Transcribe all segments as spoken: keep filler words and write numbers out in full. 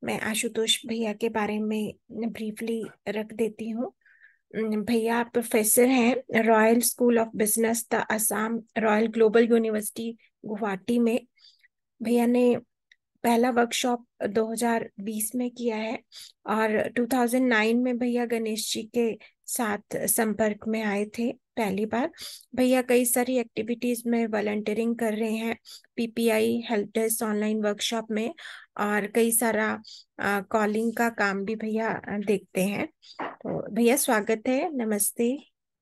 मैं आशुतोष भैया के बारे में ब्रीफली रख देती हूँ। अम, भैया प्रोफेसर हैं Royal School of Business the Assam Royal Global University Guwahati में। भैया ने पहला वर्कशॉप दो हज़ार बीस में किया है और दो हज़ार नौ में भैया गणेश जी के साथ संपर्क में आए थे पहली बार। भैया कई सारी एक्टिविटीज में वॉलंटियरिंग कर रहे हैं, PPI help desk online workshop में, और कई सारा कॉलिंग का काम भी भैया अ, देखते हैं। तो भैया स्वागत है, नमस्ते।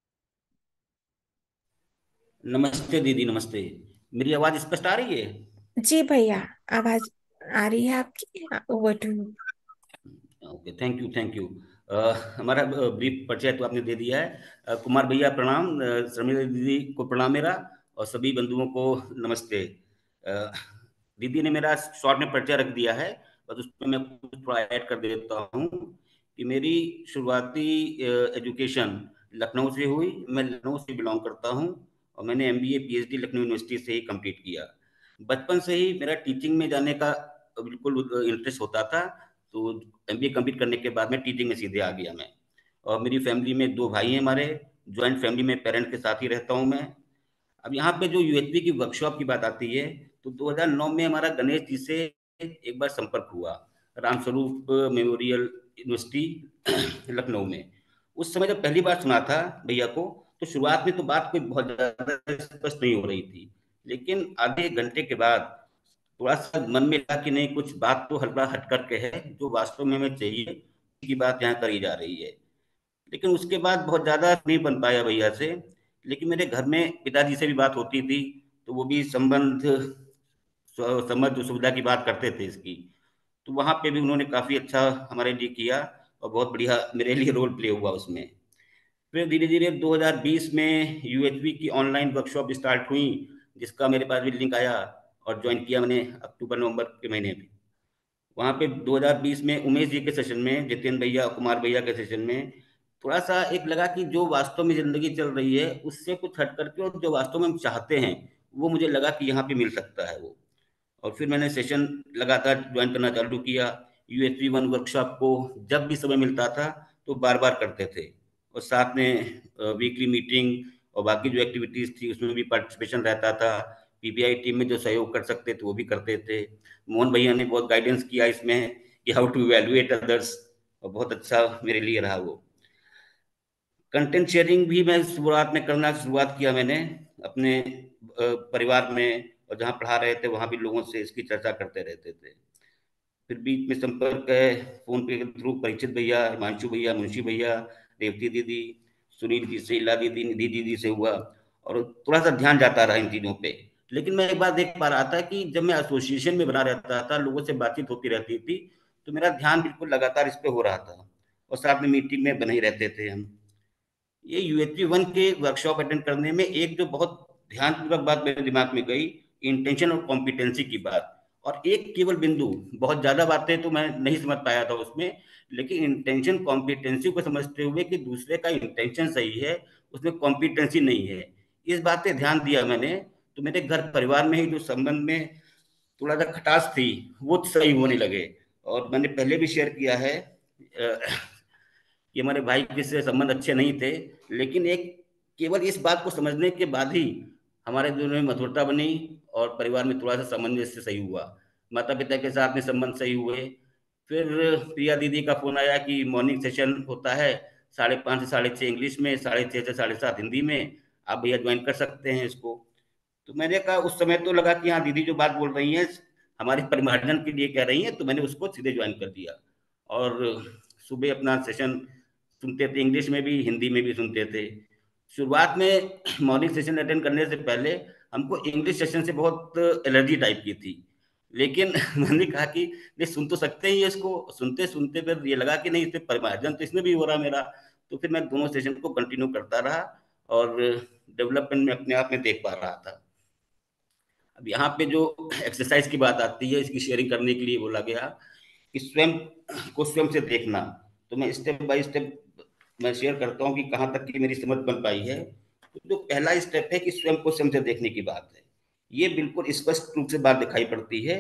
नमस्ते दीदी, नमस्ते। मेरी आवाज स्पष्ट आ रही है? जी भैया, आवाज आ रही है आपकी, over to. Okay, thank you, thank you. हमारा ब्रीफ परिचय तो आपने दे दिया है। अ, कुमार भैया प्रणाम, अ, शर्मिला दीदी को प्रणाम मेरा, और सभी बंधुओं को नमस्ते। अ, दीदी ने मेरा शॉर्ट में परिचय रख दिया है, बस उसमें मैं कुछ थोड़ा ऐड कर देता हूँ कि मेरी शुरुआती एजुकेशन लखनऊ से हुई। मैं लखनऊ से बिलोंग करता हूँ और मैंने एमबीए पीएचडी लखनऊ यूनिवर्सिटी से ही कंप्लीट किया। बचपन से ही मेरा टीचिंग में जाने का बिल्कुल इंटरेस्ट होता था, तो एमबीए कंप्लीट करने के बाद में टीचिंग में सीधे आ गया मैं। और मेरी फैमिली में दो भाई हैं हमारे, जॉइंट फैमिली में पेरेंट के साथ ही रहता हूँ मैं। अब यहाँ पे जो यूएचपी की वर्कशॉप की बात आती है, तो दो हज़ार नौ में हमारा गणेश जी से एक बार संपर्क हुआ, रामस्वरूप मेमोरियल यूनिवर्सिटी लखनऊ में। उस समय जब पहली बार सुना था भैया को, तो शुरुआत में तो बात कोई बहुत ज़्यादा स्पष्ट नहीं हो रही थी, लेकिन आधे एक घंटे के बाद थोड़ा सा मन में लगा कि नहीं, कुछ बात तो हल्का हट करके है, जो वास्तव में हमें चाहिए की बात यहाँ करी जा रही है। लेकिन उसके बाद बहुत ज़्यादा नहीं बन पाया भैया से। लेकिन मेरे घर में पिताजी से भी बात होती थी, तो वो भी संबंध समझ सुविधा की बात करते थे इसकी। तो वहाँ पे भी उन्होंने काफ़ी अच्छा हमारे लिए किया, और बहुत बढ़िया मेरे लिए रोल प्ले हुआ उसमें। फिर धीरे धीरे दो हज़ार बीस में यूएचबी की ऑनलाइन वर्कशॉप स्टार्ट हुई, जिसका मेरे पास भी लिंक आया, और ज्वाइन किया मैंने अक्टूबर नवंबर के महीने में। वहाँ पे दो हज़ार बीस में उमेश जी के सेशन में, जितेंद्र भैया कुमार भैया के सेशन में, थोड़ा सा एक लगा कि जो वास्तव में जिंदगी चल रही है उससे कुछ हट करके, और जो वास्तव में हम चाहते हैं वो मुझे लगा कि यहाँ पे मिल सकता है वो। और फिर मैंने सेशन लगातार ज्वाइन करना चालू किया। यूएचपी वन वर्कशॉप को जब भी समय मिलता था तो बार बार करते थे, और साथ में वीकली मीटिंग और बाकी जो एक्टिविटीज़ थी उसमें भी पार्टिसिपेशन रहता था। पीबीआई टीम में जो सहयोग कर सकते थे वो भी करते थे। मोहन भैया ने बहुत गाइडेंस किया इसमें कि हाउ टू इवेल्युएट अदर्स, और बहुत अच्छा मेरे लिए रहा वो। कंटेंट शेयरिंग भी मैं शुरुआत में करना शुरुआत किया मैंने अपने अ, परिवार में, और जहाँ पढ़ा रहे थे वहाँ भी लोगों से इसकी चर्चा करते रहते थे। फिर बीच में संपर्क है फोन पे के थ्रू, परीक्षित भैया, हिमांशु भैया, मुंशी भैया, रेवती दीदी, सुनील जी से, इला दीदी, निधि दीदी से हुआ, और थोड़ा सा ध्यान जाता रहा इन चीज़ों पे। लेकिन मैं एक बात देख पा रहा था कि जब मैं एसोसिएशन में बना रहता था, लोगों से बातचीत होती रहती थी, तो मेरा ध्यान बिल्कुल लगातार इस पे हो रहा था, और साथ में मीटिंग में बने ही रहते थे हम। ये यूएचपी वन के वर्कशॉप अटेंड करने में एक जो बहुत ध्यानपूर्वक बात मेरे दिमाग में गई, इंटेंशन और कॉम्पिटेंसी की बात। और एक केवल बिंदु, बहुत ज्यादा बातें तो मैं नहीं समझ पाया था उसमें, लेकिन इंटेंशन कॉम्पिटेंसी को समझते हुए कि दूसरे का इंटेंशन सही है, उसमें कॉम्पिटेंसी नहीं है, इस बात पे ध्यान दिया मैंने। तो मेरे घर परिवार में ही जो संबंध में थोड़ा सा खटास थी, वो सही होने लगे। और मैंने पहले भी शेयर किया है कि हमारे भाई के से संबंध अच्छे नहीं थे, लेकिन एक केवल इस बात को समझने के बाद ही हमारे दोनों में मधुरता बनी, और परिवार में थोड़ा सा सामंजस्य सही हुआ। माता पिता के साथ में संबंध सही हुए। फिर प्रिया दीदी का फोन आया कि मॉर्निंग सेशन होता है, साढ़े पाँच से साढ़े छः इंग्लिश में, साढ़े छः से साढ़े सात हिंदी में, आप भैया ज्वाइन कर सकते हैं इसको। तो मैंने कहा, उस समय तो लगा कि हाँ दीदी जो बात बोल रही हैं हमारे परिमार्जन के लिए कह रही हैं, तो मैंने उसको सीधे ज्वाइन कर दिया। और सुबह अपना सेशन सुनते थे, इंग्लिश में भी हिंदी में भी सुनते थे। शुरुआत में मॉर्निंग सेशन अटेंड करने से पहले हमको इंग्लिश सेशन से बहुत एलर्जी टाइप की थी, लेकिन मैंने कहा कि नहीं, सुन तो सकते ही है इसको। सुनते सुनते फिर ये लगा कि नहीं, इसमें परिमार्जन तो इसमें भी हो रहा मेरा। तो फिर मैं दोनों सेशन को कंटिन्यू करता रहा, और डेवलपमेंट में अपने आप में देख पा रहा था। अब यहाँ पे जो एक्सरसाइज की बात आती है, इसकी शेयरिंग करने के लिए बोला गया कि स्वयं को स्वयं से देखना। तो मैं स्टेप बाय स्टेप मैं शेयर करता हूँ कि कहाँ तक की मेरी समझ बन पाई है। तो जो पहला स्टेप है कि स्वयं को स्वयं से देखने की बात है, ये बिल्कुल स्पष्ट रूप से बात दिखाई पड़ती है।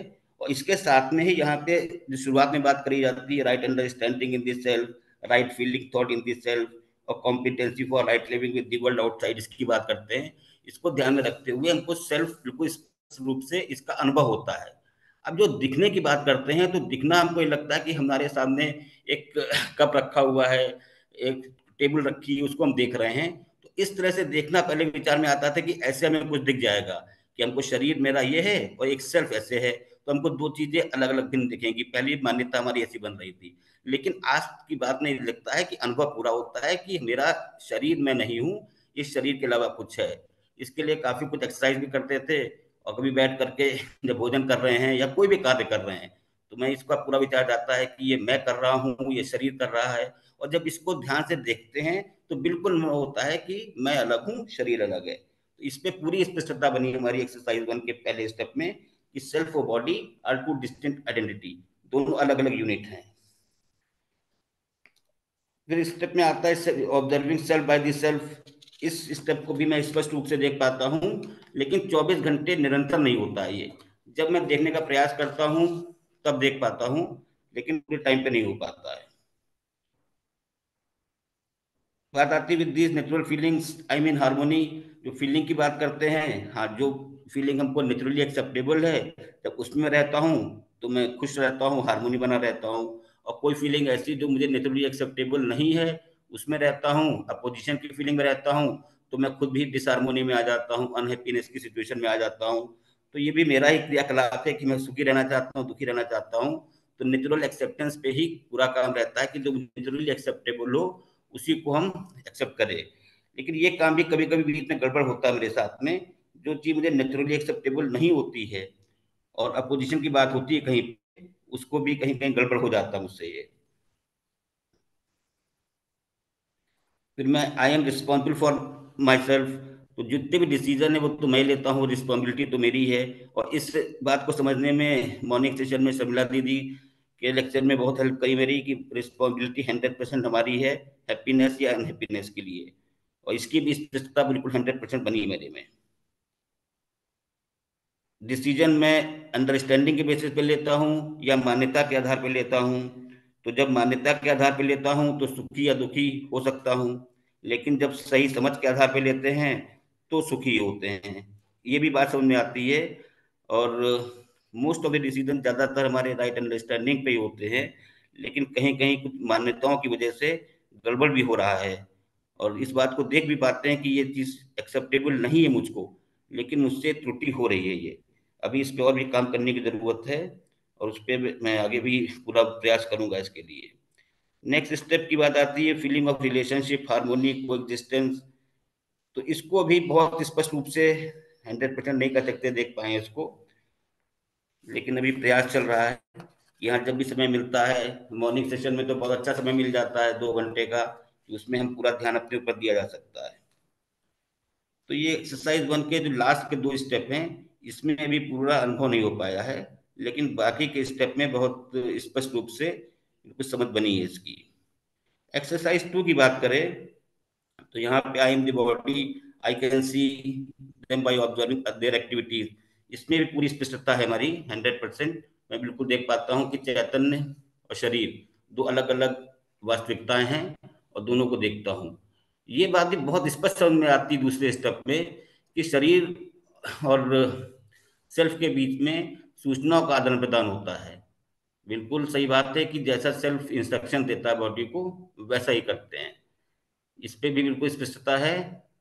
और इसके साथ में ही यहाँ पे जो शुरुआत में बात करी जाती है, right understanding in this self, right feeling thought in this self और competency for right living with the world outside, इसकी बात करते हैं। इसको ध्यान में रखते हुए हमको सेल्फ बिल्कुल स्पष्ट रूप से इसका अनुभव होता है। अब जो दिखने की बात करते हैं, तो दिखना हमको ये लगता है कि हमारे सामने एक कप रखा हुआ है, एक टेबल रखी है, उसको हम देख रहे हैं। तो इस तरह से देखना पहले विचार में आता था कि ऐसे हमें कुछ दिख जाएगा कि हमको शरीर मेरा ये है और एक सेल्फ ऐसे है, तो हमको दो चीजें अलग अलग दिन दिखेंगी। पहली मान्यता हमारी ऐसी बन रही थी। लेकिन आज की बात में लगता है कि अनुभव पूरा होता है कि मेरा शरीर मैं नहीं हूँ, इस शरीर के अलावा कुछ है। इसके लिए काफी कुछ एक्सरसाइज भी करते थे, और कभी बैठ करके जब भोजन कर रहे हैं या कोई भी कार्य कर रहे हैं, तो मैं इसका पूरा विचार जाता है कि ये मैं कर रहा हूँ, ये शरीर कर रहा है। और जब इसको ध्यान से देखते हैं तो बिल्कुल होता है कि मैं अलग हूँ, शरीर अलग है। तो इस पे पूरी स्पष्टता बनी हमारी एक्सरसाइज वन के पहले स्टेप में कि सेल्फ और body are two distinct identity, दोनों अलग अलग यूनिट हैं। फिर स्टेप में आता है observing self by the self. इस स्टेप को भी मैं स्पष्ट रूप से देख पाता हूँ, लेकिन चौबीस घंटे निरंतर नहीं होता है ये। जब मैं देखने का प्रयास करता हूँ तब देख पाता हूँ, लेकिन पूरे टाइम पे नहीं हो पाता है। बात आती है with these natural feelings I mean harmony. जो फीलिंग की बात करते हैं, हाँ, जो फीलिंग हमको नेचुरली एक्सेप्टेबल है, जब उसमें रहता हूँ तो मैं खुश रहता हूँ, हार्मोनी बना रहता हूँ। और कोई फीलिंग ऐसी जो मुझे नेचुरली एक्सेप्टेबल नहीं है, उसमें रहता हूँ, अपोजिशन की फीलिंग में रहता हूँ, तो मैं खुद भी डिसहार्मोनी में आ जाता हूँ, अनहैप्पीनेस की सिचुएशन में आ जाता हूँ। तो ये भी मेरा ही क्रियाकलाप है कि मैं सुखी रहना चाहता हूँ, दुखी रहना चाहता हूँ। तो नेचुरल एक्सेप्टेंस पे ही पूरा काम रहता है कि जो नेचुरली एक्सेप्टेबल हो उसी को हम एक्सेप्ट करें। लेकिन ये काम भी कभी कभी बीच में गड़बड़ होता है मेरे साथ में। जो चीज मुझे नेचुरली एक्सेप्टेबल नहीं होती है और अपोजिशन की बात होती है कहीं पे, उसको भी कहीं कहीं गड़बड़ हो जाता है मुझसे ये। फिर मैं I am responsible for my self. तो जितने भी डिसीजन है वो तो मैं लेता हूँ, रिस्पॉन्सिबिलिटी तो मेरी है। और इस बात को समझने में मॉर्निंग सेशन में शर्मिला दीदी के लेक्चर में बहुत हेल्प करी मेरी कि रिस्पॉन्सिबिलिटी हंड्रेड परसेंट हमारी है, हैप्पीनेस या अनहैप्पीनेस के लिए। और इसकी भी स्पष्टता बिल्कुल हंड्रेड परसेंट बनी मेरे में। डिसीजन मैं अंडरस्टैंडिंग के बेसिस पे लेता हूँ या मान्यता के आधार पे लेता हूँ। तो जब मान्यता के आधार पे लेता हूँ तो सुखी या दुखी हो सकता हूँ, लेकिन जब सही समझ के आधार पे लेते हैं तो सुखी होते हैं। ये भी बात समझ में आती है। और मोस्ट ऑफ द डिसीजन ज़्यादातर हमारे राइट अंडरस्टैंडिंग पे ही होते हैं, लेकिन कहीं कहीं कुछ मान्यताओं की वजह से गड़बड़ भी हो रहा है। और इस बात को देख भी पाते हैं कि ये चीज़ एक्सेप्टेबल नहीं है मुझको, लेकिन मुझसे त्रुटि हो रही है ये। अभी इस पे और भी काम करने की ज़रूरत है, और उस पे मैं आगे भी पूरा प्रयास करूंगा इसके लिए। नेक्स्ट स्टेप की बात आती है feeling of relationship, harmony, coexistence. तो इसको अभी बहुत स्पष्ट रूप से हंड्रेड परसेंट नहीं कर सकते, देख पाए इसको, लेकिन अभी प्रयास चल रहा है। यहाँ जब भी समय मिलता है, मॉर्निंग सेशन में तो बहुत अच्छा समय मिल जाता है दो घंटे का, कि उसमें हम पूरा ध्यान अपने ऊपर दिया जा सकता है। तो ये एक्सरसाइज वन के जो लास्ट के दो स्टेप हैं, इसमें अभी पूरा अनुभव नहीं हो पाया है, लेकिन बाकी के स्टेप में बहुत स्पष्ट रूप से कुछ समझ बनी है इसकी। एक्सरसाइज टू की बात करें तो यहाँ पे I am the body, I can see them by observing their activities. इसमें भी पूरी स्पष्टता है हमारी हंड्रेड परसेंट। मैं बिल्कुल देख पाता हूँ कि चैतन्य और शरीर दो अलग अलग वास्तविकताएं हैं, और दोनों को देखता हूँ। ये बात भी बहुत स्पष्ट समझ में आती है दूसरे स्टेप में कि शरीर और सेल्फ के बीच में सूचनाओं का आदान प्रदान होता है। बिल्कुल सही बात है कि जैसा सेल्फ इंस्ट्रक्शन देता है बॉडी को, वैसा ही करते हैं। इस पे भी बिल्कुल स्पष्टता है।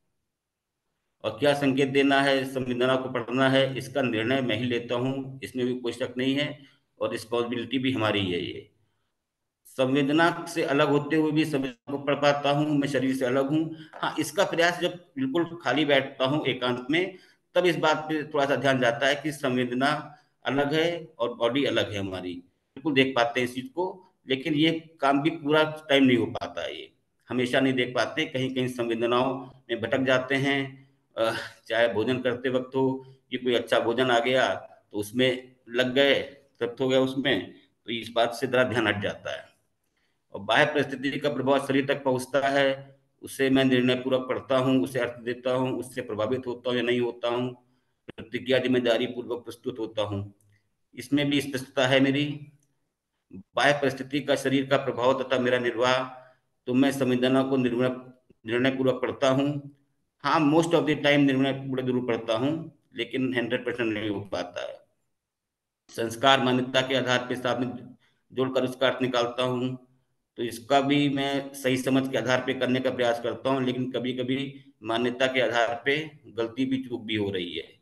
और क्या संकेत देना है, संवेदना को पढ़ना है, इसका निर्णय मैं ही लेता हूँ, इसमें भी कोई शक नहीं है। और रिस्पॉन्सिबिलिटी भी हमारी ही है ये। संवेदना से अलग होते हुए भी संवेदना को पढ़ पाता हूँ, मैं शरीर से अलग हूँ। हाँ, इसका प्रयास जब बिल्कुल खाली बैठता हूँ एकांत में, तब इस बात पे थोड़ा सा ध्यान जाता है कि संवेदना अलग है और बॉडी अलग है हमारी। बिल्कुल देख पाते हैं इस चीज को, लेकिन ये काम भी पूरा टाइम नहीं हो पाता है, ये हमेशा नहीं देख पाते, कहीं कहीं संवेदनाओं में भटक जाते हैं। अह, चाहे भोजन करते वक्त हो, कि कोई अच्छा भोजन आ गया तो उसमें लग गए, तृप्त हो गया उसमें, तो इस बात से जरा ध्यान हट जाता है। और बाह्य परिस्थिति का प्रभाव शरीर तक पहुंचता है, उससे मैं निर्णय पूर्वक पढ़ता हूँ, उसे अर्थ देता हूँ, उससे प्रभावित होता हूँ या नहीं होता हूँ, प्रतिक्रिया जिम्मेदारी पूर्वक प्रस्तुत होता हूँ। इसमें भी स्पष्टता है मेरी। बाह्य परिस्थिति का शरीर का प्रभाव तथा मेरा निर्वाह, तो मैं संवेदना को निर्णय निर्णय पूर्वक पढ़ता हूँ। हाँ, मोस्ट ऑफ द टाइम निर्णय पूर्वक जरूर पढ़ता हूँ, लेकिन हंड्रेड परसेंट नहीं हो पाता है। संस्कार मान्यता के आधार पे साथ में जोड़कर उसका अर्थ निकालता हूँ, तो इसका भी मैं सही समझ के आधार पे करने का प्रयास करता हूँ, लेकिन कभी कभी मान्यता के आधार पे गलती भी चूक भी हो रही है।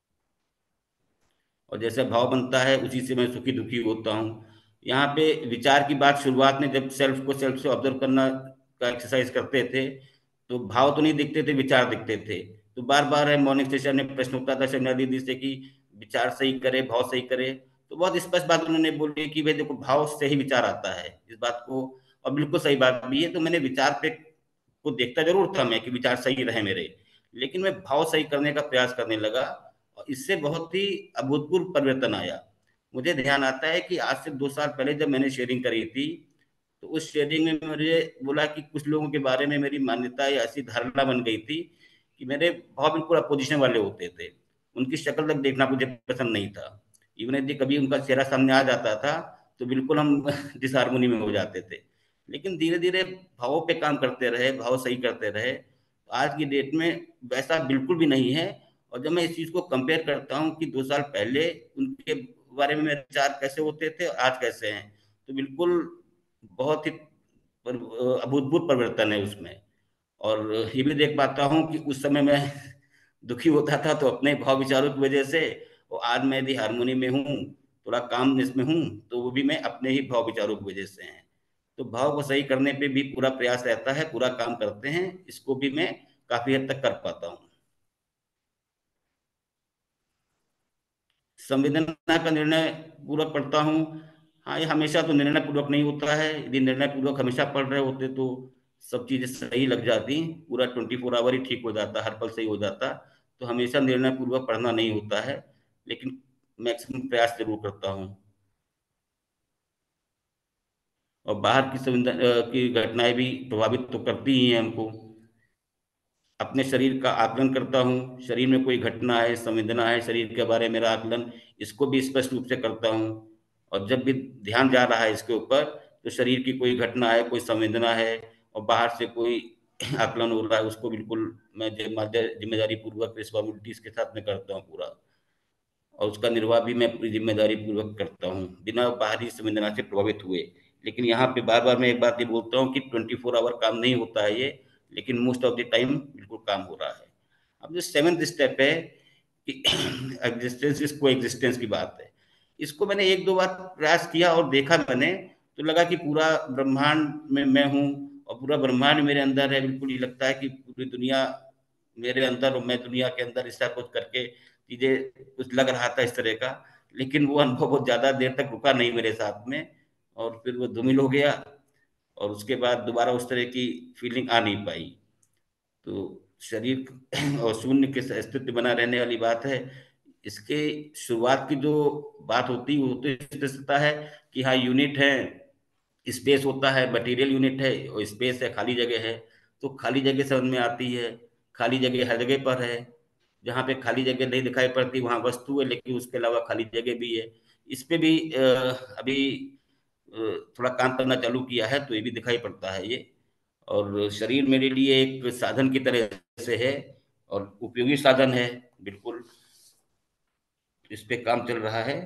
और जैसे भाव बनता है उसी से मैं सुखी दुखी होता हूँ। यहाँ पे विचार की बात शुरुआत में जब सेल्फ को सेल्फ से ऑब्जर्व करना का एक्सरसाइज करते थे, तो भाव तो नहीं दिखते थे, विचार दिखते थे। तो बार बार है मॉर्निंग सेशन में प्रश्न होता था शर्मिला दीदी से कि विचार सही करे भाव सही करे, तो बहुत स्पष्ट बात उन्होंने बोली कि भाई देखो, भाव से ही विचार आता है, इस बात को। और बिल्कुल सही बात भी है। तो मैंने विचार पे को देखता जरूर था मैं कि विचार सही रहे मेरे, लेकिन मैं भाव सही करने का प्रयास करने लगा, और इससे बहुत ही अभूतपूर्व परिवर्तन आया। मुझे ध्यान आता है कि आज से दो साल पहले जब मैंने शेयरिंग करी थी, तो उस शेयरिंग में मुझे बोला कि कुछ लोगों के बारे में मेरी मान्यता या ऐसी धारणा बन गई थी कि मेरे भाव बिल्कुल अपोजिशन वाले होते थे। उनकी शक्ल तक देखना मुझे पसंद नहीं था। इवन यदि कभी उनका चेहरा सामने आ जाता था, तो बिल्कुल हम डिसहारमोनी में हो जाते थे। लेकिन धीरे धीरे भावों पे काम करते रहे, भाव सही करते रहे, तो आज की डेट में वैसा बिल्कुल भी नहीं है। और जब मैं इस चीज को कंपेयर करता हूँ कि दो साल पहले उनके बारे में मेरे विचार कैसे होते थे और आज कैसे हैं, तो बिल्कुल बहुत ही अभूतपूर्व परिवर्तन है उसमें। और ये भी देख पाता हूँ कि उस समय मैं दुखी होता था तो अपने भाव विचारों की वजह से, और आज मैं यदि हारमोनी में हूँ, थोड़ा कामनेस में हूँ, तो वो भी मैं अपने ही भाव विचारों की वजह से है। तो भाव को सही करने पे भी पूरा प्रयास रहता है, पूरा काम करते हैं, इसको भी मैं काफी हद तक कर पाता हूँ। संवेदना का निर्णय पूर्वक पढ़ता हूँ। हाँ, ये हमेशा तो निर्णय पूर्वक नहीं होता है। यदि निर्णय पूर्वक हमेशा पढ़ रहे होते तो सब चीजें सही लग जाती, पूरा ट्वेंटी फोर आवर ही ठीक हो जाता, हर पल सही हो जाता। तो हमेशा निर्णय पूर्वक पढ़ना नहीं होता है, लेकिन मैक्सिमम प्रयास जरूर करता हूँ। और बाहर की संवेदन अ, की घटनाएं भी प्रभावित तो करती ही हैं हमको। अपने शरीर का आकलन करता हूँ, शरीर में कोई घटना है, संवेदना है, शरीर के बारे में मेरा आकलन, इसको भी स्पष्ट रूप से करता हूँ। और जब भी ध्यान जा रहा है इसके ऊपर, तो शरीर की कोई घटना है, कोई संवेदना है, और बाहर से कोई आकलन हो रहा है, उसको बिल्कुल मैं जिम्मेदारी पूर्वक रिस्पॉन्सिबिलिटीज के साथ में करता हूँ पूरा। और उसका निर्वाह भी मैं पूरी जिम्मेदारी पूर्वक करता हूँ, बिना बाहरी संवेदना से प्रभावित हुए। लेकिन यहाँ पे बार बार मैं एक बात ये बोलता हूँ कि ट्वेंटी फोर आवर काम नहीं होता है ये, लेकिन मोस्ट ऑफ द टाइम बिल्कुल काम हो रहा है। अब जो सेवेंथ स्टेप है कि एग्जिस्टेंस इज को एग्जिस्टेंस की बात है, इसको मैंने एक दो बार प्रयास किया और देखा मैंने, तो लगा कि पूरा ब्रह्मांड में मैं हूँ, और पूरा ब्रह्मांड मेरे अंदर है। बिल्कुल ये लगता है कि पूरी दुनिया मेरे अंदर और मैं दुनिया के अंदर, ऐसा कुछ करके चीजें कुछ लग रहा था इस तरह का। लेकिन वो अनुभव बहुत ज्यादा देर तक रुका नहीं मेरे साथ में, और फिर वो धूमिल हो गया, और उसके बाद दोबारा उस तरह की फीलिंग आ नहीं पाई। तो शरीर और शून्य के अस्तित्व बना रहने वाली बात है। इसके शुरुआत की जो बात होती है वो तो स्पष्टता है कि हाँ, यूनिट है, स्पेस होता है, मटेरियल यूनिट है, और स्पेस है, खाली जगह है। तो खाली जगह समझ में आती है। खाली जगह हर जगह पर है। जहाँ पे खाली जगह नहीं दिखाई पड़ती वहां वस्तु है, लेकिन उसके अलावा खाली जगह भी है। इस पे भी अ, अभी अ, थोड़ा काम करना चालू किया है, तो ये भी दिखाई पड़ता है ये। और शरीर मेरे लिए एक साधन की तरह से है, और उपयोगी साधन है बिल्कुल। इस पे काम चल रहा है।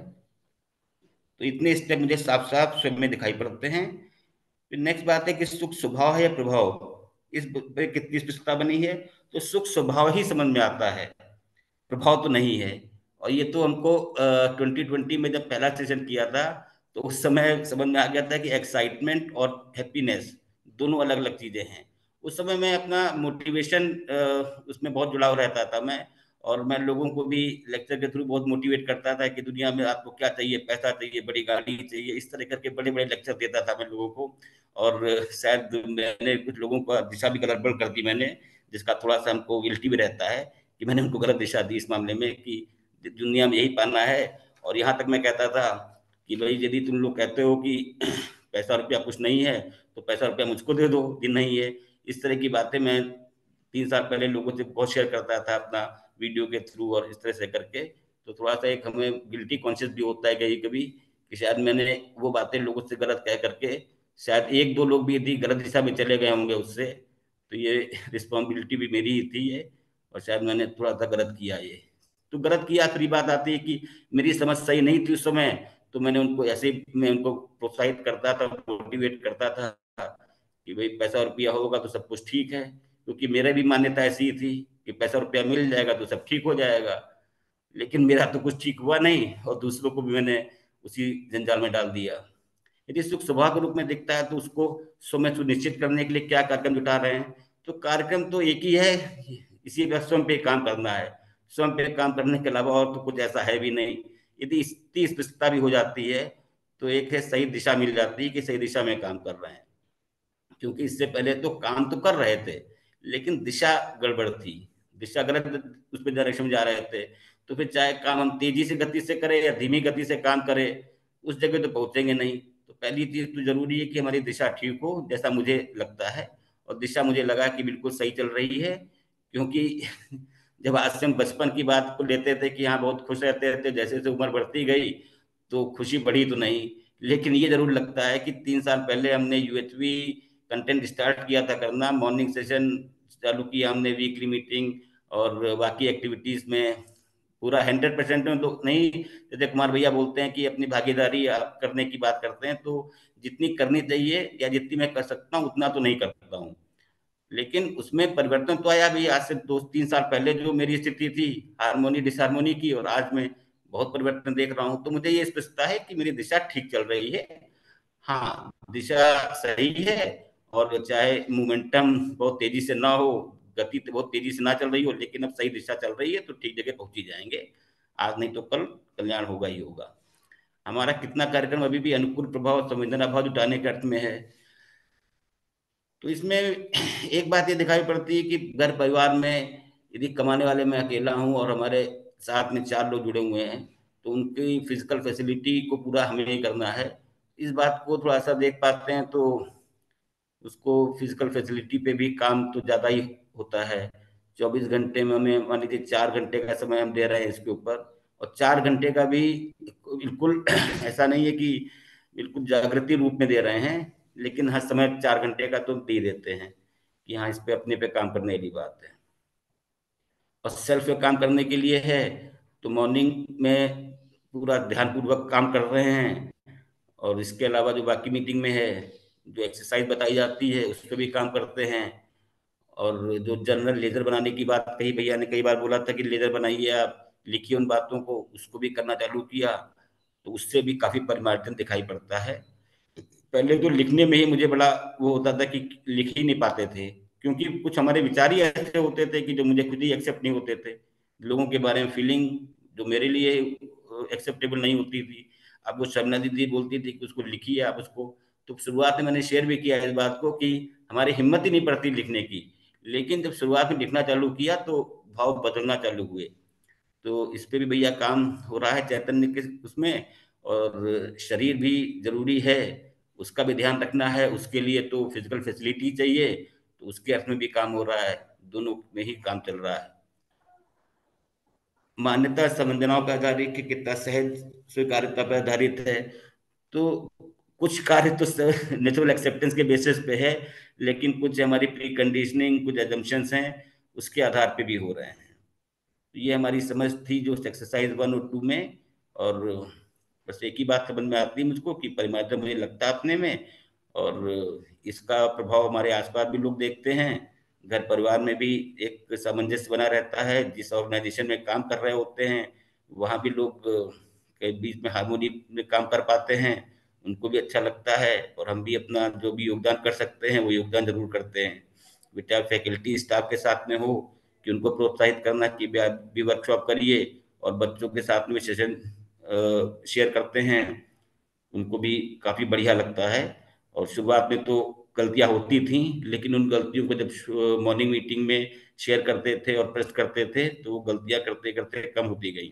तो इतने स्टेप मुझे साफ साफ स्वयं में दिखाई पड़ते हैं। फिर नेक्स्ट बात है कि सुख स्वभाव है या प्रभाव, इस पे कितनी स्पष्टता बनी है। तो सुख स्वभाव ही समझ में आता है, प्रभाव तो नहीं है। और ये तो हमको ट्वेंटी ट्वेंटी में जब पहला सेशन किया था, तो उस समय समझ में आ गया था कि एक्साइटमेंट और हैप्पीनेस दोनों अलग अलग चीजें हैं। उस समय मैं अपना मोटिवेशन उसमें बहुत जुड़ाव रहता था मैं। और मैं लोगों को भी लेक्चर के थ्रू बहुत मोटिवेट करता था कि दुनिया में आपको क्या चाहिए, पैसा चाहिए, बड़ी गाड़ी चाहिए, इस तरह करके बड़े बड़े लेक्चर देता था मैं लोगों को। और शायद मैंने कुछ लोगों का दिशा भी गड़बड़ कर दी मैंने, जिसका थोड़ा सा हमको गिल्टी भी रहता है कि मैंने उनको गलत दिशा दी इस मामले में कि दुनिया में यही पाना है। और यहाँ तक मैं कहता था कि भाई यदि तुम लोग कहते हो कि पैसा रुपया कुछ नहीं है, तो पैसा रुपया मुझको दे दो दिन नहीं है। इस तरह की बातें मैं तीन साल पहले लोगों से बहुत शेयर करता था अपना वीडियो के थ्रू और इस तरह से करके। तो थोड़ा-सा एक हमें गिल्टी कॉन्शियस भी होता है कभी-कभी कि शायद मैंने वो बातें लोगों से गलत कह करके शायद एक दो लोग भी यदि गलत दिशा में चले गए होंगे उससे, तो ये रिस्पॉन्सिबिलिटी भी मेरी ही थी ये, और शायद मैंने थोड़ा-सा गलत किया ये। तो गलत किया, फिर बात आती है कि मेरी समझ सही नहीं थी उस समय, तो मैंने उनको ऐसे ही मैं उनको प्रोत्साहित करता था, मोटिवेट करता था कि भाई पैसा रुपया होगा तो सब कुछ ठीक है, क्योंकि मेरा भी मान्यता ऐसी ही थी कि पैसा रुपया मिल जाएगा तो सब ठीक हो जाएगा। लेकिन मेरा तो कुछ ठीक हुआ नहीं और दूसरों को भी मैंने उसी जंजाल में डाल दिया। यदि सुख स्वभाव के रूप में दिखता है तो उसको स्वयं सुनिश्चित करने के लिए क्या कार्यक्रम जुटा रहे हैं? तो कार्यक्रम तो एक ही है, इसी पे स्वयं पे काम करना है। स्वयं पे काम करने के अलावा और तो कुछ ऐसा है भी नहीं। यदि इतनी स्पष्टता भी हो जाती है तो एक है सही दिशा मिल जाती है कि सही दिशा में काम कर रहे हैं। क्योंकि इससे पहले तो काम तो कर रहे थे, लेकिन दिशा गड़बड़ थी, दिशा गलत उसमें डायरेक्शन में जा रहे थे। तो फिर चाहे काम हम तेजी से गति से करें या धीमी गति से काम करें, उस जगह तो पहुंचेंगे नहीं। तो पहली चीज तो जरूरी है कि हमारी दिशा ठीक हो, जैसा मुझे लगता है, और दिशा मुझे लगा कि बिल्कुल सही चल रही है। क्योंकि जब आज से हम बचपन की बात को लेते थे कि हाँ बहुत खुश रहते थे, जैसे जैसे उम्र बढ़ती गई तो खुशी बढ़ी तो नहीं। लेकिन ये जरूर लगता है कि तीन साल पहले हमने यूएचवी कंटेंट स्टार्ट किया था करना, मॉर्निंग सेशन चालू किया हमने, वीकली मीटिंग और बाकी एक्टिविटीज में पूरा हंड्रेड परसेंट में तो नहीं, जैसे कुमार भैया बोलते हैं कि अपनी भागीदारी आप करने की बात करते हैं, तो जितनी करनी चाहिए या जितनी मैं कर सकता हूँ उतना तो नहीं करता हूँ। लेकिन उसमें परिवर्तन तो आया भी। आज से दो तीन साल पहले जो मेरी स्थिति थी हारमोनी डिसहारमोनी की, और आज मैं बहुत परिवर्तन देख रहा हूँ। तो मुझे ये स्पष्टता है कि मेरी दिशा ठीक चल रही है। हाँ, दिशा सही है, और चाहे मोमेंटम बहुत तेजी से ना हो, गति तो बहुत तेजी से ना चल रही हो, लेकिन अब सही दिशा चल रही है तो ठीक जगह पहुंच ही जाएंगे। आज नहीं तो कल कल्याण होगा ही होगा। हमारा कितना कार्यक्रम अभी भी अनुकूल प्रभाव संवेदना भाव जुटाने के अर्थ में है। तो इसमें एक बात ये दिखाई पड़ती है कि घर परिवार में यदि कमाने वाले मैं अकेला हूँ और हमारे साथ में चार लोग जुड़े हुए हैं, तो उनकी फिजिकल फैसिलिटी को पूरा हमें ही करना है। इस बात को थोड़ा सा देख पाते हैं तो उसको फिजिकल फैसिलिटी पे भी काम तो ज़्यादा ही होता है। चौबीस घंटे में हमें मान लीजिए चार घंटे का समय हम दे रहे हैं इसके ऊपर, और चार घंटे का भी बिल्कुल ऐसा नहीं है कि बिल्कुल जागृति रूप में दे रहे हैं, लेकिन हर समय चार घंटे का तो दे देते हैं कि हाँ इस पे अपने पे काम करने वाली बात है। और सेल्फ पे काम करने के लिए है तो मॉर्निंग में पूरा ध्यानपूर्वक काम कर रहे हैं, और इसके अलावा जो बाकी मीटिंग में है, जो एक्सरसाइज बताई जाती है उस पर भी काम करते हैं। और जो जनरल लेजर बनाने की बात कही भैया ने, कई बार बोला था कि लेजर बनाइए आप, लिखिए उन बातों को, उसको भी करना चालू किया। तो उससे भी काफी परिवर्तन दिखाई पड़ता है। पहले तो लिखने में ही मुझे बड़ा वो होता था कि लिख ही नहीं पाते थे, क्योंकि कुछ हमारे विचार ही ऐसे होते थे कि जो मुझे खुद ही एक्सेप्ट नहीं होते थे। लोगों के बारे में फीलिंग जो मेरे लिए एक्सेप्टेबल नहीं होती थी। अब वो शर्मिला दीदी बोलती थी कि उसको लिखिए आप उसको। तो शुरुआत में मैंने शेयर भी किया इस बात को कि हमारी हिम्मत ही नहीं पड़ती लिखने की। लेकिन जब शुरुआत में लिखना चालू किया तो भाव बदलना चालू हुए। तो इस पे भी भैया काम हो रहा है चैतन्य के उसमें। और शरीर भी जरूरी है, उसका भी ध्यान रखना है, उसके लिए तो फिजिकल फैसिलिटी चाहिए, तो उसके अर्थ में भी काम हो रहा है, दोनों में ही काम चल रहा है। मान्यता संवेदनाओं पर आधारित कि कितना सहज स्वीकार्यता पर आधारित है। तो कुछ कार्य तो नेचुरल एक्सेप्टेंस के बेसिस पे है, लेकिन कुछ हमारी प्री कंडीशनिंग, कुछ एजम्पशंस हैं, उसके आधार पे भी हो रहे हैं। तो ये हमारी समझ थी जो एक्सरसाइज वन और टू में। और बस एक ही बात समझ में आती है मुझको कि परिमार्जन मुझे लगता है अपने में, और इसका प्रभाव हमारे आसपास भी लोग देखते हैं। घर परिवार में भी एक सामंजस्य बना रहता है। जिस ऑर्गेनाइजेशन में काम कर रहे होते हैं वहाँ भी लोग के बीच में हार्मोनी में काम कर पाते हैं, उनको भी अच्छा लगता है, और हम भी अपना जो भी योगदान कर सकते हैं वो योगदान जरूर करते हैं। बेटा फैकल्टी स्टाफ के साथ में हो कि उनको प्रोत्साहित करना कि भी वर्कशॉप करिए, और बच्चों के साथ में सेशन शेयर करते हैं, उनको भी काफ़ी बढ़िया लगता है। और शुरुआत में तो गलतियां होती थी, लेकिन उन गलतियों को जब मॉर्निंग मीटिंग में शेयर करते थे और प्रश्न करते थे तो वो गलतियां करते करते कम होती गई।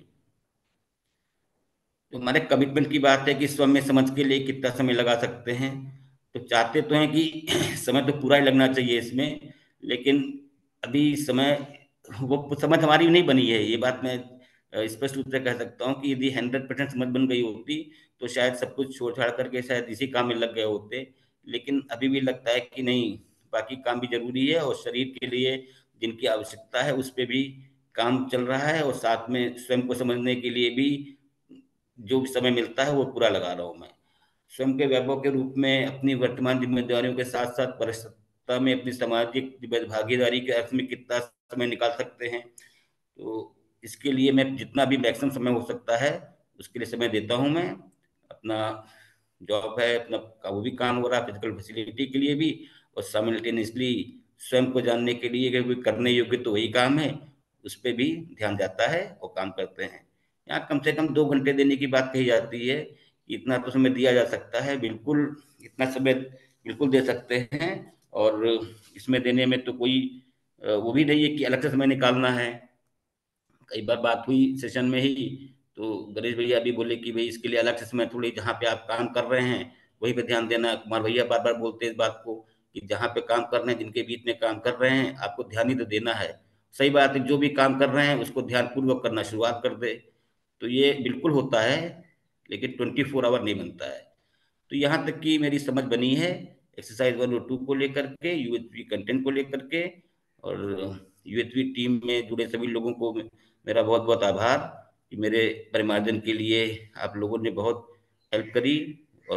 तो हमारे कमिटमेंट की बात है कि स्वयं में समझ के लिए कितना समय लगा सकते हैं। तो चाहते तो हैं कि समय तो पूरा ही लगना चाहिए इसमें, लेकिन अभी समय वो समझ हमारी नहीं बनी है, ये बात मैं स्पष्ट रूप से कह सकता हूँ कि यदि हंड्रेड परसेंट समझ बन गई होती तो शायद सब कुछ छोड़ छाड़ करके शायद इसी काम में लग गए होते। लेकिन अभी भी लगता है कि नहीं, बाकी काम भी जरूरी है, और शरीर के लिए जिनकी आवश्यकता है उस पर भी काम चल रहा है, और साथ में स्वयं को समझने के लिए भी जो भी समय मिलता है वो पूरा लगा रहा हूँ मैं। स्वयं के वैभव के रूप में अपनी वर्तमान जिम्मेदारियों के साथ साथ वरिष्ठता में अपनी सामाजिक भागीदारी के अर्थ में कितना समय निकाल सकते हैं, तो इसके लिए मैं जितना भी मैक्सिमम समय हो सकता है उसके लिए समय देता हूँ मैं। अपना जॉब है, अपना वो भी काम हो रहा है फिजिकल फैसिलिटी के लिए भी, और साइमल्टेनियसली स्वयं को जानने के लिए कि कोई करने योग्य तो वही काम है, उस पर भी ध्यान जाता है और काम करते हैं। यहाँ कम से कम दो घंटे देने की बात कही जाती है, इतना तो समय दिया जा सकता है, बिल्कुल इतना समय बिल्कुल दे सकते हैं। और इसमें देने में तो कोई वो भी नहीं है कि अलग से समय निकालना है। कई बार बात हुई सेशन में ही, तो गणेश भैया भी बोले कि भाई इसके लिए अलग से समय थोड़ी, जहाँ पे आप काम कर रहे हैं वहीं पे ध्यान देना। कुमार भैया बार बार बोलते हैं इस बात को कि जहाँ पे काम कर रहे हैं, जिनके बीच में काम कर रहे हैं, आपको ध्यान ही तो देना है। सही बात है, जो भी काम कर रहे हैं उसको ध्यान पूर्वक करना शुरुआत कर दे, तो ये बिल्कुल होता है, लेकिन ट्वेंटी फोर आवर नहीं बनता है। तो यहाँ तक की मेरी समझ बनी है एक्सरसाइज वन और टू को लेकर के, यूएचपी कंटेंट को लेकर के। और यूएचपी टीम में जुड़े सभी लोगों को मेरा बहुत बहुत आभार कि मेरे परिमार्जन के लिए आप लोगों ने बहुत हेल्प करी। और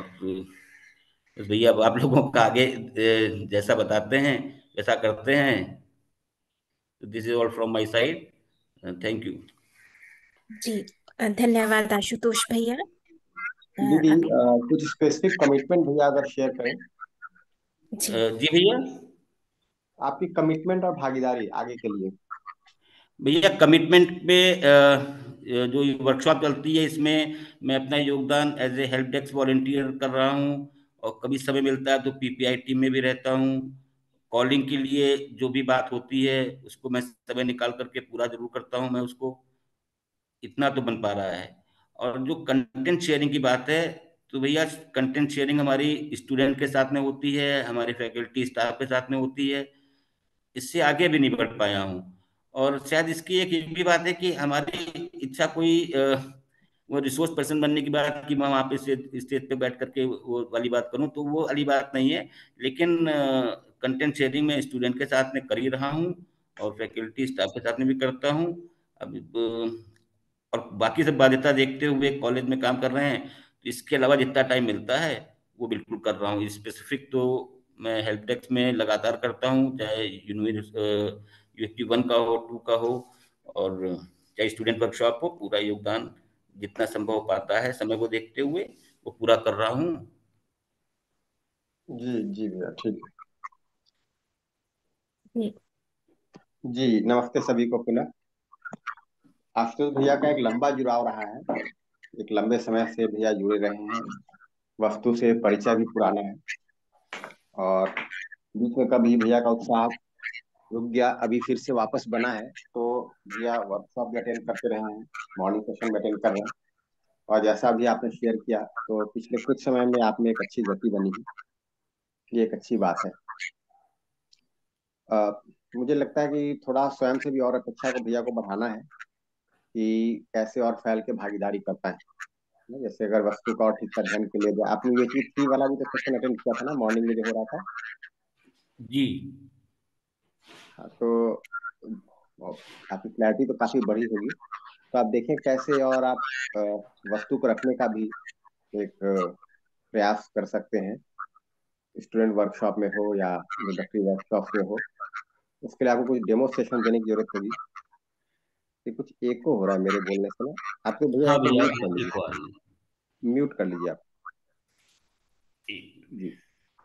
बस भैया अब आप लोगों का आगे जैसा बताते हैं वैसा करते हैं। This is all from my side, thank you. जी, धन्यवाद आशुतोष भैया। दीदी, अभी कुछ स्पेसिफिक कमिटमेंट भैया अगर शेयर करें। जी जी भैया। आपकी कमिटमेंट और भागीदारी आगे के लिए। भैया कमिटमेंट पे जो वर्कशॉप चलती है इसमें मैं अपना योगदान as a help desk volunteer कर रहा हूँ, और कभी समय मिलता है तो पीपीआई टीम में भी रहता हूँ। कॉलिंग के लिए जो भी बात होती है उसको मैं समय निकाल करके पूरा जरूर करता हूँ मैं उसको, इतना तो बन पा रहा है। और जो कंटेंट शेयरिंग की बात है, तो भैया कंटेंट शेयरिंग हमारी स्टूडेंट के साथ में होती है, हमारे फैकल्टी स्टाफ के साथ में होती है, इससे आगे भी नहीं बढ़ पाया हूँ। और शायद इसकी एक ये भी बात है कि हमारी इच्छा कोई अ, वो रिसोर्स पर्सन बनने की बात कि मैं वहाँ पे स्टेज पे बैठ करके वो वाली बात करूँ, तो वो वाली बात नहीं है। लेकिन कंटेंट शेयरिंग में स्टूडेंट के साथ में कर ही रहा हूँ, और फैकल्टी स्टाफ के साथ में भी करता हूँ। अब अ, और बाकी सब बाध्यता देखते हुए कॉलेज में काम कर रहे हैं, तो इसके अलावा जितना टाइम मिलता है वो बिल्कुल कर रहा हूँ। स्पेसिफिक तो मैं हेल्प डेस्क में लगातार करता हूँ, चाहे यूनिवर्सिटी वन का हो, टू का हो, और चाहे स्टूडेंट वर्कशॉप हो, पूरा योगदान जितना संभव हो पाता है समय को देखते हुए वो पूरा कर रहा हूँ। जी जी भैया, ठीक है। जी जी नमस्ते सभी को पुनः। आशुतोष भैया का एक लंबा जुड़ाव रहा है, एक लंबे समय से भैया जुड़े रहे हैं, वस्तु से परिचय भी पुराना है। और बीच में कभी भैया का उत्साह रुक गया, अभी फिर से वापस बना है, तो भैया वर्कशॉप भी अटेंड करते रहे हैं, मॉर्निंग सेशन भी अटेंड कर रहे हैं। और जैसा भी आपने शेयर किया, तो पिछले कुछ समय में आप में एक अच्छी गति बनी है, ये एक अच्छी बात है। अ, मुझे लगता है कि थोड़ा स्वयं से भी और अपेक्षा को भैया को बढ़ाना है कि कैसे और फैल के भागीदारी कर पाए। जैसे अगर वस्तु का और ठीक से अध्ययन के लिए जो आपने यूएचवी थ्री वाला भी तो सेशन अटेंड किया था ना, मॉर्निंग में जो हो रहा था। जी हाँ, तो आपकी क्लैरिटी तो काफी बड़ी होगी, तो आप देखें कैसे और आप अ, वस्तु को रखने का भी एक अ, प्रयास कर सकते हैं, स्टूडेंट वर्कशॉप में हो या इंट्रोडक्टरी वर्कशॉप में हो। उसके लिए आपको कुछ डेमो सेशन देने की जरूरत होगी। ये कुछ एको हो रहा है मेरे बोलने से ना, आपको भैया हाँ एक भैया, म्यूट कर लीजिए, देखो आ रही म्यूट कर लीजिए आप। है। जी,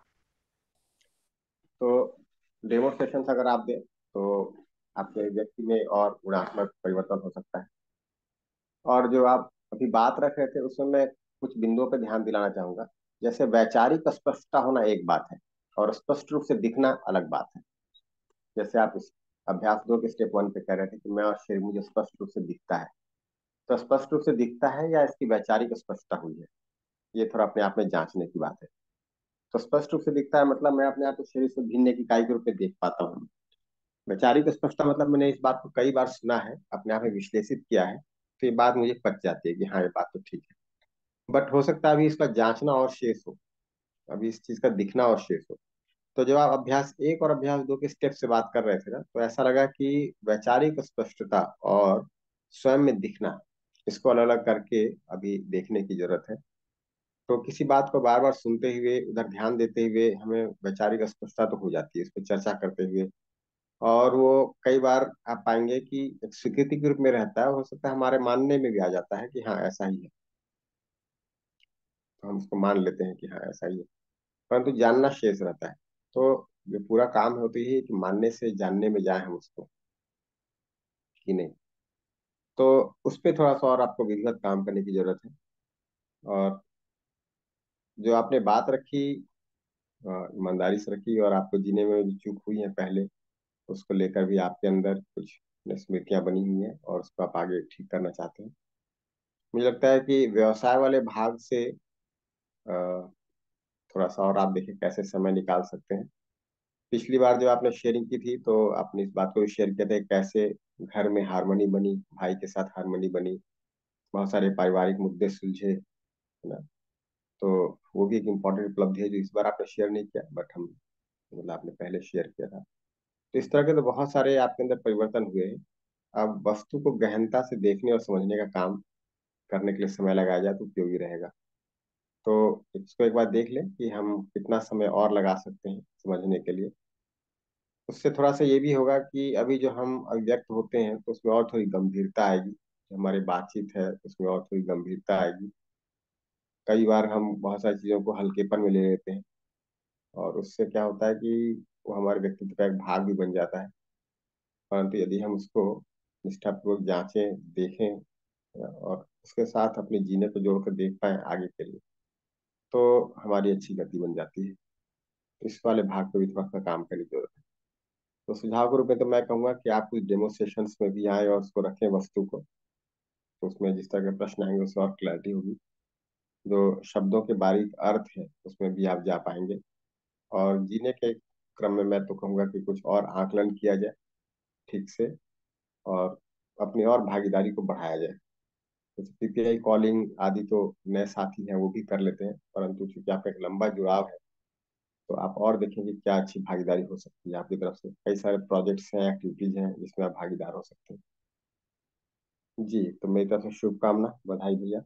तो डेमो सेशन अगर आप दें तो आपके व्यक्ति में और गुणात्मक परिवर्तन हो सकता है। और जो आप अभी बात रख रहे थे उसमें मैं कुछ बिंदुओं पर ध्यान दिलाना चाहूंगा। जैसे वैचारिक स्पष्टता होना एक बात है, और स्पष्ट रूप से दिखना अलग बात है। जैसे आप इस अभ्यास दो के स्टेप वन पे कह रहे थे कि मैं और शरीर मुझे स्पष्ट रूप से दिखता है, तो स्पष्ट रूप से दिखता है या इसकी वैचारिक स्पष्टता हुई है, ये थोड़ा अपने आप में जांचने की बात है। तो स्पष्ट रूप से दिखता है मतलब मैं अपने आप को शरीर से भिन्न एक इकाई के रूप में देख पाता हूँ। वैचारिक स्पष्टता मतलब मैंने इस बात को कई बार सुना है, अपने आप में विश्लेषित किया है तो ये बात मुझे पच जाती है कि हाँ ये बात तो ठीक है। बट हो सकता है अभी इसका जांचना और शेष हो, अभी इस चीज का दिखना और शेष हो। तो जब आप अभ्यास एक और अभ्यास दो के स्टेप से बात कर रहे थे ना, तो ऐसा लगा कि वैचारिक स्पष्टता और स्वयं में दिखना, इसको अलग अलग करके अभी देखने की जरूरत है। तो किसी बात को बार बार सुनते हुए उधर ध्यान देते हुए हमें वैचारिक स्पष्टता तो हो जाती है, इस पर चर्चा करते हुए। और वो कई बार आप पाएंगे कि एक स्वीकृति के रूप में रहता है, हो सकता है हमारे मानने में भी आ जाता है कि हाँ ऐसा ही है, तो हम उसको मान लेते हैं कि हाँ ऐसा ही है। परंतु जानना शेष रहता है। तो जो पूरा काम है वो तो यही है कि मानने से जानने में जाए हम उसको, कि नहीं। तो उस पर थोड़ा सा और आपको विधिवत काम करने की जरूरत है। और जो आपने बात रखी, अ, ईमानदारी से रखी, और आपको जीने में जो चूक हुई है पहले, उसको लेकर भी आपके अंदर कुछ स्मृतियां बनी हुई हैं और उसको आप आगे ठीक करना चाहते हैं। मुझे लगता है कि व्यवसाय वाले भाग से अ, थोड़ा सा और आप देखें कैसे समय निकाल सकते हैं। पिछली बार जब आपने शेयरिंग की थी तो आपने इस बात को भी शेयर किया था कि कैसे घर में हारमोनी बनी, भाई के साथ हारमोनी बनी, बहुत सारे पारिवारिक मुद्दे सुलझे, है ना। तो वो भी एक इम्पोर्टेंट उपलब्धि है जो इस बार आपने शेयर नहीं किया, बट हम मतलब आपने पहले शेयर किया था। तो इस तरह के तो बहुत सारे आपके अंदर परिवर्तन हुए हैं। अब वस्तु को गहनता से देखने और समझने का काम करने के लिए समय लगाया जाए तो उपयोगी रहेगा। तो इसको एक बार देख लें कि हम कितना समय और लगा सकते हैं समझने के लिए। उससे थोड़ा सा ये भी होगा कि अभी जो हम अभिव्यक्त होते हैं तो उसमें और थोड़ी गंभीरता आएगी, जो हमारी बातचीत है उसमें और थोड़ी गंभीरता आएगी। कई बार हम बहुत सारी चीजों को हल्केपन में ले लेते हैं, और उससे क्या होता है कि वो हमारे व्यक्तित्व का एक भाग भी बन जाता है। परंतु यदि हम उसको निष्ठापूर्वक जांचें, देखें और उसके साथ अपने जीने को जोड़कर देख पाए आगे के लिए, तो हमारी अच्छी गति बन जाती है। तो इस वाले भाग पे भी थोड़ा सा काम करने की जरूरत है। तो सुझाव के रूप में तो मैं कहूंगा कि आप कुछ डेमो सेशंस में भी आए और उसको रखें वस्तु को। तो उसमें जिस तरह के प्रश्न आएंगे उससे और क्लैरिटी होगी। जो शब्दों के बारीक अर्थ है उसमें भी आप जा पाएंगे। और जीने के क्रम में मैं तो कहूंगा कि कुछ और आकलन किया जाए ठीक से, और अपनी और भागीदारी को बढ़ाया जाए। जैसे पीपीआई कॉलिंग आदि तो नए साथी हैं वो भी कर लेते हैं, परंतु चूंकि आपका एक लंबा जुड़ाव है, तो आप और देखें कि क्या अच्छी भागीदारी हो सकती है आपकी तरफ से। कई सारे प्रोजेक्ट्स हैं, एक्टिविटीज हैं जिसमें आप भागीदार हो सकते हैं। जी, तो मेरी तरफ से शुभकामना, बधाई भैया।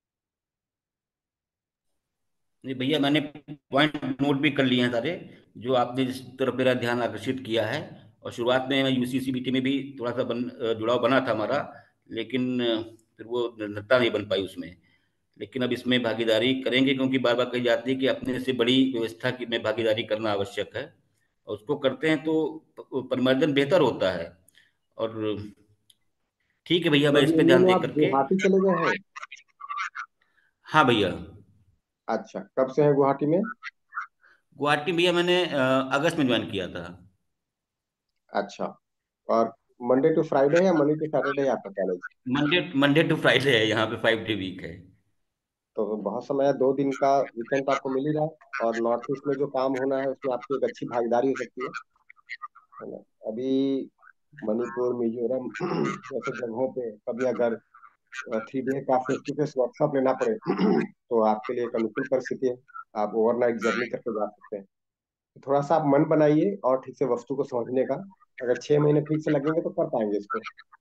नहीं भैया, मैंने पॉइंट नोट भी कर लिए हैं सारे, जो आपने जिस तरफ मेरा ध्यान आकर्षित किया है। और शुरुआत में यूसीसीबीटी में भी थोड़ा सा बन, जुड़ाव बना था हमारा, लेकिन फिर वो निर्भरता नहीं बन पाई उसमें। लेकिन अब इसमें भागीदारी करेंगे, क्योंकि बार बार कही जाती है कि अपने से बड़ी व्यवस्था की में भागीदारी करना आवश्यक है, और उसको करते हैं तो प- परिमार्जन बेहतर होता है। और ठीक है भैया, तो मैं इस अभी पे इन ध्यान दिनों दे आप करके। गुवाहाटी चले गए हैं? हाँ भैया। अच्छा, कब से हैं गुवाहाटी में? गुवाहाटी भैया मैंने अ, अगस्त में ज्वाइन किया था। अच्छा। और मंडे टू फ्राइडे है या मंडे टू सैटरडे है आपका college? Monday Monday to Friday है यहाँ पे, फाइव डे वीक है। तो बहुत समय है, दो दिन का वीकेंड तो आपको मिल ही रहा है। और नॉर्थ ईस्ट में जो काम होना है उसमें आपकी एक अच्छी भागीदारी हो सकती है है ना। अभी मणिपुर, मिजोरम जैसे जगहों पे कभी अगर थ्री डे का फेस टू फेस वर्कशॉप लेना पड़े तो आपके लिए एक अनुकूल परिस्थिति है। आप ओवरनाइट जर्नी करके जा सकते हैं। तो थोड़ा सा आप मन बनाइए और ठीक से वस्तु को समझने का। अगर छह महीने ठीक से लगेंगे तो कर पाएंगे इसको।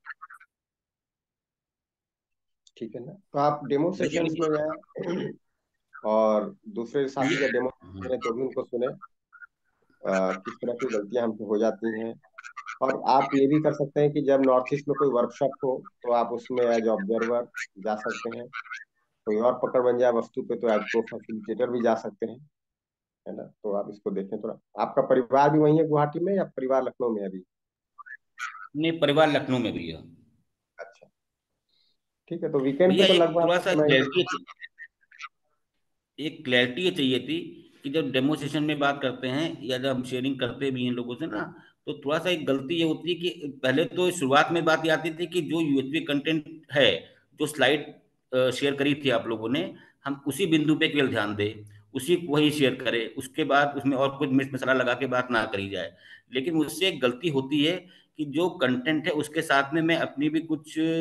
ठीक है ना। तो आप डेमो भैया सेशंस में जाएं और दूसरे साथी जब डेमो हम्म, करें तो भी उनको सुने, अ, किस तरह की गलतियां हमसे हो जाती हैं। और आप ये भी कर सकते हैं कि जब नॉर्थ ईस्ट में कोई वर्कशॉप हो तो आप उसमें एज ऑब्जर्वर जा सकते हैं। कोई और पकड़ बन जाए वस्तु पे तो एज को फैसिलिटेटर भी जा सकते हैं, है ना। तो आप इसको देखें थोड़ा। आपका परिवार भी वही है गुवाहाटी में या परिवार लखनऊ में है अभी? अपने परिवार लखनऊ में भैया। अच्छा, ठीक है। तो वीकेंड पे भैया तो एक लगभग थोड़ा आपका सा समय। क्लैरिटी एक क्लैरिटी ये चाहिए थी कि जब डेमो सेशन में बात करते हैं या जब हम शेयरिंग करते भी हैं लोगों से ना, तो थोड़ा सा एक गलती ये होती है कि पहले तो शुरुआत में बात ये आती थी कि जो यूएसबी कंटेंट है, जो स्लाइड शेयर करी थी आप लोगों ने, हम उसी बिंदु पे केवल ध्यान दें, उसी को वही शेयर करें, उसके बाद उसमें और कुछ मिर्च मसाला लगा के बात ना करी जाए। लेकिन मुझसे एक गलती होती है कि जो कंटेंट है उसके साथ में मैं अपनी भी कुछ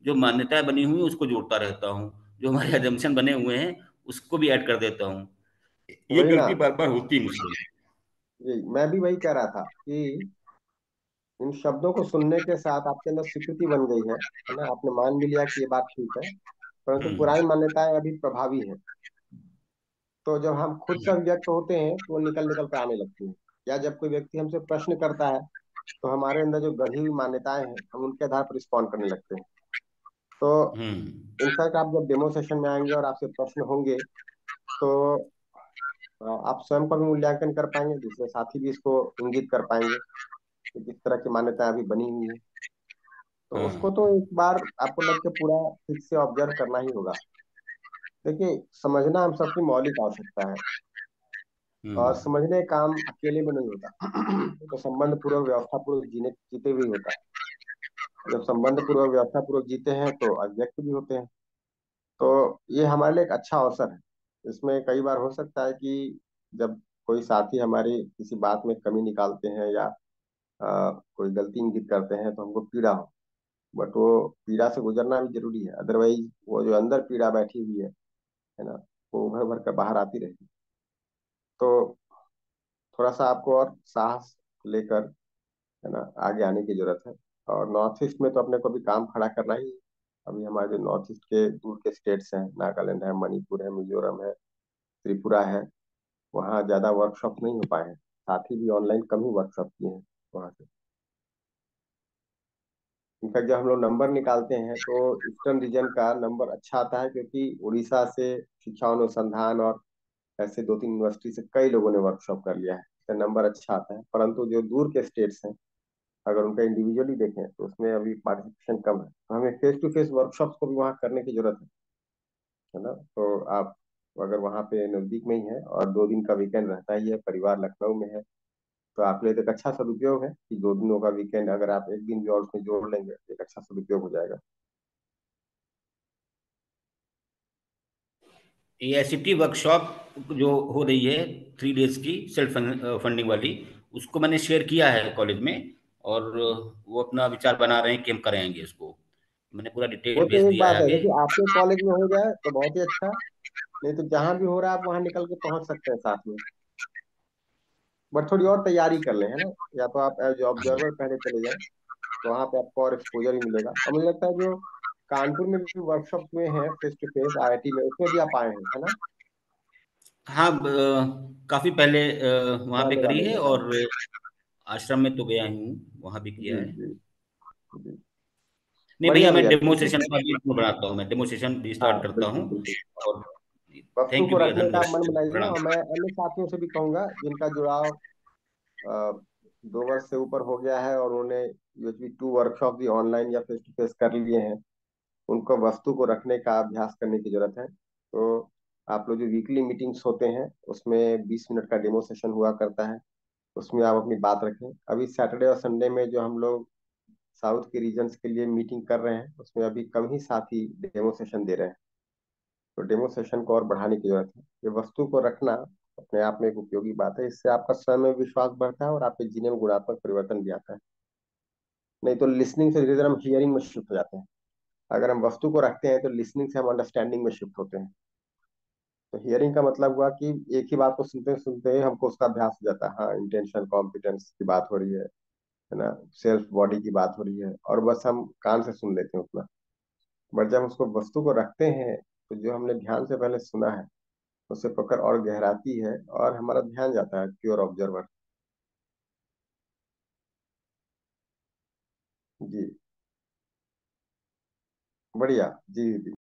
जो मान्यताएं बनी हुई हैं उसको जोड़ता रहता हूँ, जो हमारे एजम्पशन बने हुए हैं उसको भी ऐड कर देता हूँ। ये वही ना, गलती बार बार होती है मुझसे। ये मैं भी वही कह रहा था कि इन शब्दों को सुनने के साथ आपके अंदर स्वीकृति बन गई है है ना, आपने मान भी लिया कि ये बात ठीक है, परंतु हम्म। पुरानी मान्यताएं अभी प्रभावी हैं। तो जब हम खुद से अभिव्यक्त होते हैं तो वो निकल निकल कर आने लगती हैं, या जब कोई व्यक्ति हमसे प्रश्न करता है तो हमारे अंदर जो गढ़ी हुई मान्यताएं हैं हम उनके आधार पर रिस्पॉन्ड करने लगते हैं। तो हम्म। इनफैक्ट आप जब डेमो सेशन में आएंगे और आपसे प्रश्न होंगे तो अ, आप स्वयं का भी मूल्यांकन कर पाएंगे, दूसरे साथी भी इसको इंगित कर पाएंगे कि किस तरह की मान्यताएं अभी बनी हुई है। तो उसको हाँ। तो एक बार आपको लग के पूरा ठीक से ऑब्जर्व करना ही होगा। देखिए, समझना हम सबकी मौलिक आवश्यकता है, और हम्म। समझने का काम अकेले में नहीं होता। तो संबंध पूर्वक व्यवस्था पूर्वक जीने जीते हुए होता है। जब संबंध पूर्वक व्यवस्था पूर्वक जीते हैं तो अव्यक्त भी होते हैं। तो ये हमारे लिए एक अच्छा अवसर है। इसमें कई बार हो सकता है कि जब कोई साथी हमारी किसी बात में कमी निकालते हैं या अ, कोई गलती इंगित करते हैं तो हमको पीड़ा हो, बट वो पीड़ा से गुजरना भी जरूरी है, अदरवाइज वो जो अंदर पीड़ा बैठी हुई है है ना, वो उभर भर कर बाहर आती रहेगी। तो थोड़ा सा आपको और साहस लेकर, है ना, आगे आने की जरूरत है। और नॉर्थ ईस्ट में तो अपने को भी काम खड़ा करना ही है। अभी हमारे जो नॉर्थ ईस्ट के दूर के स्टेट्स हैं, नागालैंड है, मणिपुर है, मिजोरम है, त्रिपुरा है, वहाँ ज्यादा वर्कशॉप नहीं हो पाए हैं, साथ ही भी ऑनलाइन कम ही वर्कशॉप किए हैं वहाँ से। इनफैक्ट जब हम लोग नंबर निकालते हैं तो ईस्टर्न रीजन का नंबर अच्छा आता है, क्योंकि उड़ीसा से शिक्षा अनुसंधान और ऐसे दो तीन यूनिवर्सिटी से कई लोगों ने वर्कशॉप कर लिया है, इसका नंबर अच्छा आता है। परंतु जो दूर के स्टेट्स हैं, अगर उनका इंडिविजुअली देखें तो उसमें अभी पार्टिसिपेशन कम है, तो हमें फेस टू फेस वर्कशॉप को भी वहाँ करने की जरूरत है है ना। तो आप अगर वहाँ पे नजदीक में ही है और दो दिन का वीकेंड रहता ही है, परिवार लखनऊ में है, तो आपके लिए तो एक अच्छा सदुपयोग है कि दो दिनों का वीकेंड अगर आप एक दिन भी और उसमें जोड़ लेंगे तो एक अच्छा सदुपयोग हो जाएगा। ये एसीटी वर्कशॉप जो हो रही है थ्री डेज की सेल्फ फंडिंग वाली, उसको मैंने शेयर किया है कॉलेज में, और वो अपना विचार बना रहे हैं कि हम कराएंगे इसको। मैंने पूरा वो डिटेल तो भेज एक दिया बात है है, आगे। देखिए आपके कॉलेज में हो जाए तो बहुत ही अच्छा, नहीं तो जहां भी हो रहा है आप वहां निकल के पहुंच सकते हैं साथ में। बट थोड़ी और तैयारी कर लें, है ना। या तो आप एज ऑब्जर्वर पहले चले जाएं, तो वहां पे आपको और एक्सपोजर भी मिलेगा। और मुझे लगता है जो कानपुर में भी वर्कशॉप हुए हैं face to face I I T में, उसमें भी आप आए हैं, है ना। हाँ, ब- काफी पहले अ, वहाँ पे पुराने करी वाले है, में, हाँ। और आश्रम में तो गया ही हूँ, वहाँ भी जी किया है। जी जी। नहीं भैया, बढ़िया मैं भैया, डेमो ठीक है। सेशन का भी बनाता हूँ, मैं डेमो सेशन भी हाँ, स्टार्ट करता हूँ। बिल्कुल बिल्कुल। और वस्तु थैंक यू को भैया, रखने का मन धन्यवाद, बनाइए, प्रणाम। और मैं अन्य साथियों से भी कहूंगा जिनका जुड़ाव अ, दो वर्ष से ऊपर हो गया है और उन्होंने U H B two workshop भी ऑनलाइन या फेस टू फेस कर लिए हैं, उनको वस्तु को रखने का अभ्यास करने की जरूरत है। तो आप लोग जो वीकली मीटिंग्स होते हैं उसमें बीस मिनट का डेमो सेशन हुआ करता है, उसमें आप अपनी बात रखें। अभी सैटरडे और संडे में जो हम लोग साउथ के रीजन्स के लिए मीटिंग कर रहे हैं उसमें अभी कम ही साथी डेमो सेशन दे रहे हैं। तो डेमो सेशन को और बढ़ाने की जरूरत है। ये वस्तु को रखना अपने आप में एक उपयोगी बात है, इससे आपका स्वयं में विश्वास बढ़ता है और आपके जीवन में गुणात्मक परिवर्तन भी आता है। नहीं तो लिसनिंग से धीरे धीरे हम हियरिंग में शिफ्ट हो जाते हैं। अगर हम वस्तु को रखते हैं तो लिसनिंग से हम अंडरस्टैंडिंग में शिफ्ट होते हैं। तो हियरिंग का मतलब हुआ कि एक ही बात को सुनते सुनते हमको उसका अभ्यास हो जाता है, हाँ इंटेंशन कॉम्पिटेंस की बात हो रही है है ना, सेल्फ बॉडी की बात हो रही है, और बस हम कान से सुन लेते हैं उतना। बट जब उसको वस्तु को रखते हैं तो जो हमने ध्यान से पहले सुना है उससे पकड़ और गहराती है और हमारा ध्यान जाता है प्योर ऑब्जर्वर। जी, बढ़िया। जी जी।